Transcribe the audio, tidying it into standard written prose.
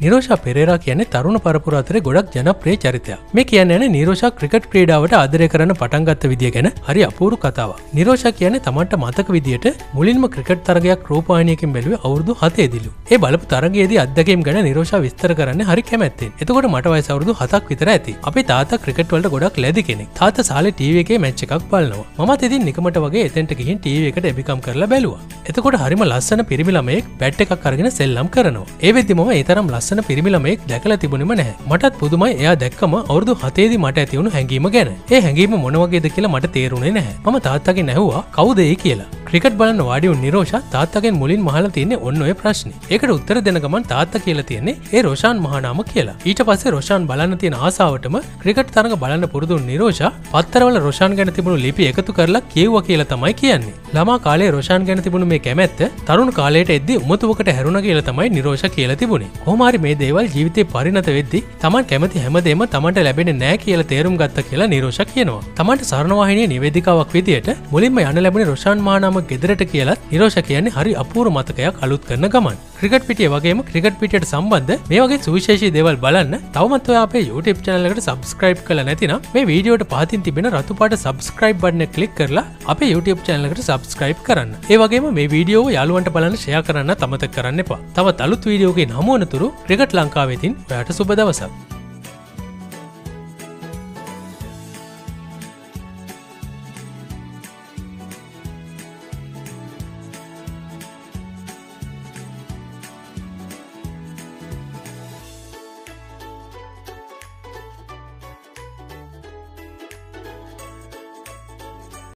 නිරෝෂා පෙරේරා කියන්නේ තරුණ පරපුර අතරේ ගොඩක් ජනප්‍රිය චරිතයක්. මේ කියන්නේ නිරෝෂා ක්‍රිකට් ක්‍රීඩාවට ආදරය කරන්න පටන් ගත්ත විදිය ගැන හරි අපූර්ව කතාවක්. නිරෝෂා කියන්නේ තමන්ට මතක විදියට මුලින්ම ක්‍රිකට් තරගයක් රූපවාහිනියකින් බැලුවේ අවුරුදු 7 දිලු. ඒ බලපු තරගයේදී අත්දැකීම් ගැන නිරෝෂා විස්තර කරන්නේ හරි කැමැත්තෙන්. එතකොට මට වයස අවුරුදු 7ක් විතර ඇති. අපේ තාත්තා ක්‍රිකට් වලට ගොඩක් ලැබි කෙනෙක්. තාත්තා සාලේ ටීවී එකේ මැච් එකක් බලනවා. මමත් ඉතින් නිකමට වගේ එතෙන්ට ගිහින් ටීවී එකට එබිකම් කරලා බැලුවා. එතකොට හරිම ලස්සන පිරිමි ළමයෙක් බැට් එකක් අරගෙන සෙල්ලම් කරනවා. ඒ වෙද්දි මම ඒ තරම් ලස්සන පිරිමි ළමයෙක් දැකලා තිබුණෙම නැහැ. මටත් පුදුමයි එයා දැක්කම අවුරුදු 7 දී මට ඇති වුණු හැඟීම ගැන. ඒ හැඟීම මොන වගේද කියලා මට තේරුණේ නැහැ. මම තාත්තගෙන් ඇහුවා කවුද ඒ කියලා. ක්‍රිකට් බලන්න වාඩි වුණ නිරෝෂා තාත්තගෙන් මුලින්ම අහලා තින්නේ ඔන්න ඔය ප්‍රශ්නේ. ඒකට උත්තර දෙන ගමන් තාත්තා කියලා තියන්නේ ඒ රොෂාන් මහානාම කියලා. ඊට පස්සේ රොෂාන් බලන්න තියෙන ආසාවටම ක්‍රිකට් තරඟ බලන්න පුරුදු වුණ නිරෝෂා පත්තරවල රොෂාන් ගැන තිබුණු ලිපි එකතු කරලා කියෙව්වා කියලා තමයි කියන්නේ. ළමා කාලේ රොෂාන් ගැන තිබුණු මේ කැමැත්ත තරුණ කාලයට එද්දී උමතුවකට හැරුණා කියලා තමයි නිරෝෂා කියලා තිබුණේ. කොහොම හරි මේ දේවල් ජීවිතේ පරිණත වෙද්දී Taman කැමති හැමදේම Tamanට ලැබෙන්නේ නැහැ කියලා තේරුම් ගත්තා කියලා නිරෝෂා කියනවා. Tamanට සරණ වාහිනියේ නිවේදිකාවක් විදියට මුලින්ම යන්න ලැබුණේ රොෂාන් මහානාම ගෙදරට කියලා නිරෝෂා කියන්නේ හරි අපූර්ව මතකයක් අලුත් කරන ගමන්. ක්‍රිකට් පිටිය වගේම ක්‍රිකට් පිටියට සම්බන්ධ මේ වගේ සුවිශේෂී දේවල් බලන්න තවමත් ඔයා අපේ YouTube channel එකට subscribe කරලා නැතිනම් මේ වීඩියෝට පහතින් තිබෙන රතු පාට subscribe button එක click කරලා අපේ YouTube channel එකට subscribe කරන්න. ඒ වගේම මේ වීඩියෝව යාළුවන්ට බලන්න share කරන්න අමතක කරන්න එපා. තවත් අලුත් වීඩියෝකින් හමු වනතුරු ක්‍රිකට් ලංකාවෙතින් ඔයාට සුබ දවසක්.